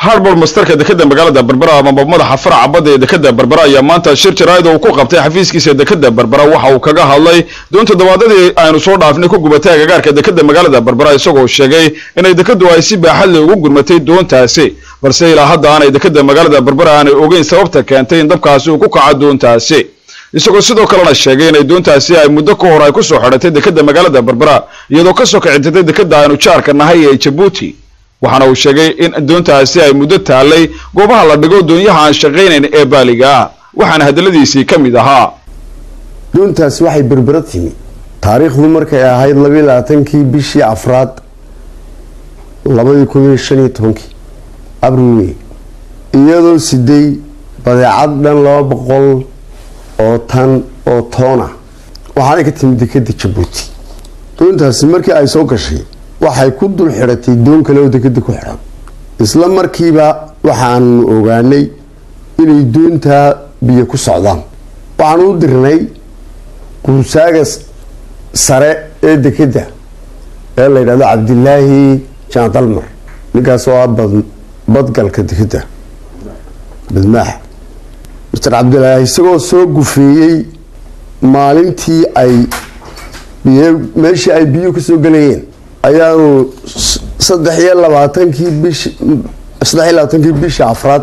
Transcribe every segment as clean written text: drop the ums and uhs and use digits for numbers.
harbor masterka dekada magaalada Berbera ama madaxa faraca badda ee dekada Berbera ayaa maanta shir jaraa'id oo ku qabtay xafiiskiisa dekada Berbera waxa uu kaga hadlay doonta dabaadadii aynu soo dhaafnay ku gubatay agagaarka dekada magaalada Berbera isagoo sheegay inay dekadu ay si baaxad leh ugu gurmatay doontaasi balse ilaa hadda aanay dekada magaalada Berbera aanay ogeyn sababta keentay in dabkaasi uu ku kaco doontaasi isagoo sidoo kalena sheegay inay doontaasi ay muddo ka hor ay ku soo xidhatay dekada magaalada Berbera iyadoo ka soo kicintay dekada aynu jaarka nahay ee Djibouti waxaana uu sheegay in doontaasi ay muddo taalay goobaha la dhigo doonyaha aan shaqeynayn ee baaliga waxaana hadaladiisii ka mid ahaa doontaasi waxay Berbera timi taariikhdu markay ahayd 22kii bishii afraad 2015 abriil iyadoo siday badeecad dhan 200 oo tan oo toona waxaana ka timid dekada Djibouti doontaasi markii ay soo gashay waxay ku dul xiratay doon kale oo dekada ku xiran isla markiiba waxaan ogaanay inay doonta biyo ku socdaan waxaan u dirnay gursaaga sare ee dekada ee la yiraahdo Cabdillaahi Jaandalmar ninkaas oo badgalka dekada badmaax Mr. Cabdillaahi isagoo soo gufeeyay maalintii ay meeshii ay biyo ku soo galayeen ayaanu 23kii bishii afraad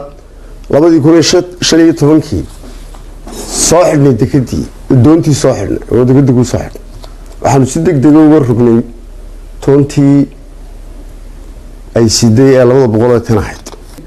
2015 soo xidhnay dekadii doontii soo xidhnay oo dekada ku soo xidhnay waxaanu si degdeg uga rognay toontii ay siday ee 200 tan ahayd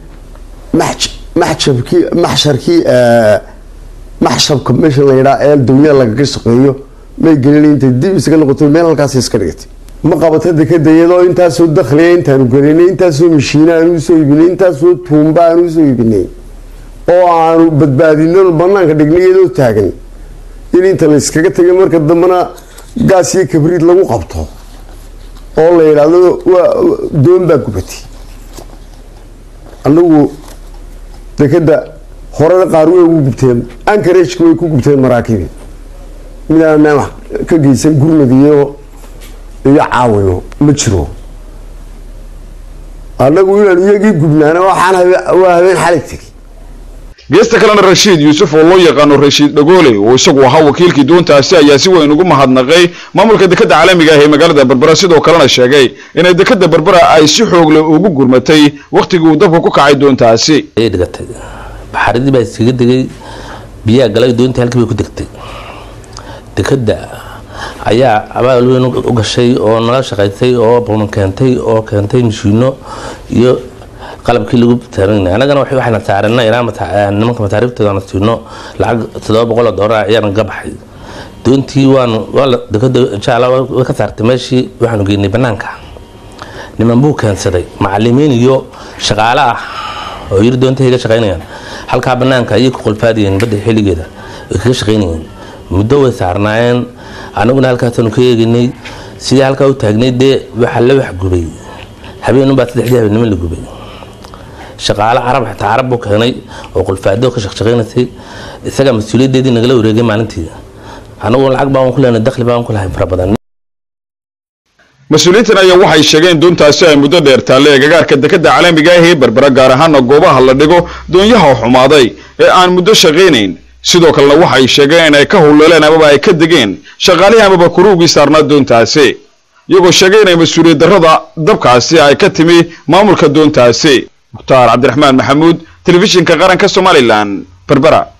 maxshabka meesha la yiraahdo ee dunyada laga shaqeeyo may gelin inta dib isaga noqoto meel halkaas iska dhigtay ma qabato dekada iyadoo intaas soo dakhliya intaan gelinay intaas soo mishiinaan u soo iibinay intaas soo tuumbaan u soo iibinay oo aanu badbaadino banaanka dhignay iyadoo taagan in inta la iskaga tagay marka dambana gaas iyo kabriid lagu qabto oo la yiraahdo doon baa gubatay anagu dekada hore qaar way ugu gubteen Anchorage way ku gubteen maraakiib midana ka geysan gurmadiyo iyo caawino ma jiro anagu inaan iyagii gubnaana waxaan habeen xaligtay geesta kalena Rashid Yusuf oo loo yaqaan Rashid Dhagoole oo isagu ahaa wakiilkii doontaasi ayaa si weyn ugu mahadnaqay maamulka dekada caalamiga ah ee magaalada Berbera sidoo kalena sheegay in dekada Berbera ay si xoog leh ugu gurmatay waqtigii uu dabku ku kacay doontaasi baxaradii baa iskaga degay biyaha galay doontii halkii bay ku degtay dekada ayaa abaal weyn u gashay oo nala shaqaysay oo booman keentay mishiino iyo qalabkii lagu taarinay anagana waxaan saaranay ilaa nimanka mataariifteeda aan siino lacag $700 ayaan ka baxay doontii waan dekada jaala ka saartay meeshii waxaan geynay banaanka niman buu keensaday macallimiin iyo shaqaale ah oo yiri doontii ka shaqeynayaan halka banaanka ay ku qulfaadiyeen badda xiligeeda ay ka shaqeynayeen muddo way saarnaayeen anaguna halkaas aanu ka eegnay sidii halka u taagnay waxa la wax gubay habeen baa 3 habeen la gubay shaqaale carab buu keenay oo qulfaado ka shaqeynayay isaga mas'uuliyadeedii nagala wareegay maalintii anagu lacag baan ku leenahay dakhli baan ku lahayn fara badan mas'uuliyiintan ayaa waxay sheegeen doontaasi ay muddo dheer taalay agagaarka dekada caalamiga ah ee Berbera gaar ahaan goobaha la dhigo doonyaha xumaaday ee aan muddo shaqeynayn sidoo kalena waxay sheegeen in ay ka howleeleen ama ay ka degeen shaqaalihi ama kuruugii saarnaa doontaasi iyagoo sheegay in mas'uuliyad darrada dabkaasi ay ka timi maamulka doontaasi Mukhtaar Cabdiraxmaan Maxamuud telefishinka qaranka Soomaaliland Berbera